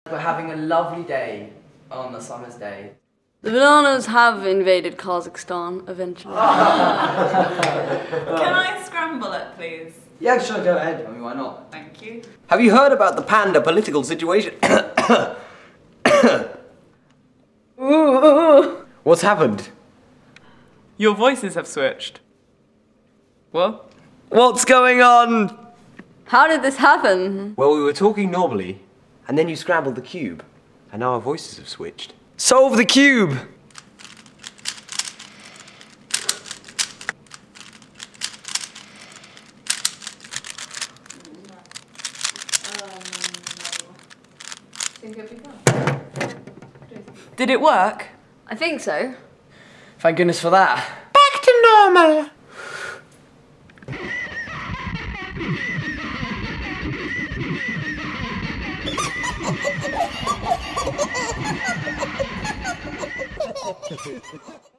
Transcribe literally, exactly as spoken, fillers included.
We're having a lovely day on a summer's day. The bananas have invaded Kazakhstan eventually. Can I scramble it, please? Yeah, sure, go ahead. I mean, why not? Thank you. Have you heard about the panda political situation? Ooh. What's happened? Your voices have switched. What? What's going on? How did this happen? Well, we were talking normally, and then you scrambled the cube, and now our voices have switched. Solve the cube! Did it work? I think so. Thank goodness for that. Back to normal! Ha ha ha ha!